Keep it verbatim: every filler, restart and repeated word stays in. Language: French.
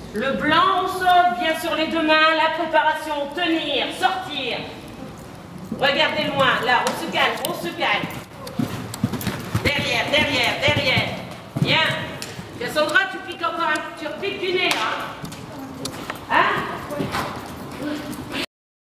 Le blanc au sol, bien sur les deux mains, la préparation, tenir, sortir. Regardez loin, là, on se calme, on se calme. Derrière, derrière, derrière. Bien. Cassandra, tu piques encore un, tu repiques du nez là.